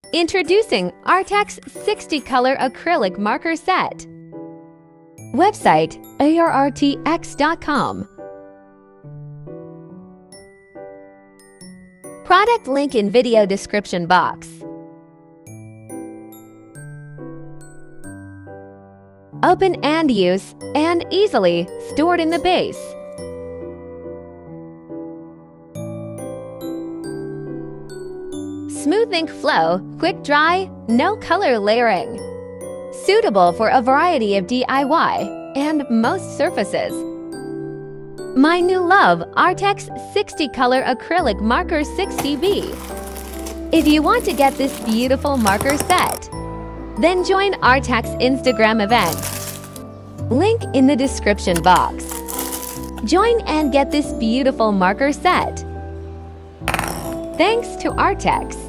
Introducing Arrtx 60-color acrylic marker set. Website Arrtx.com. Product link in video description box. Open and use, and easily stored in the base. Smooth ink flow, quick dry, no color layering. Suitable for a variety of DIY and most surfaces. My new love, Arrtx 60-color acrylic marker 60B. If you want to get this beautiful marker set, then join Arrtx Instagram event. Link in the description box. Join and get this beautiful marker set. Thanks to Arrtx.